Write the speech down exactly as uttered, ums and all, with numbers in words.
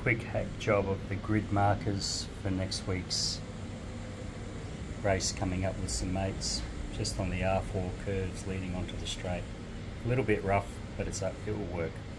quick hack job of the grid markers for next week's race coming up with some mates, just on the R four curves leading onto the straight. A little bit rough, but it's up, it will work.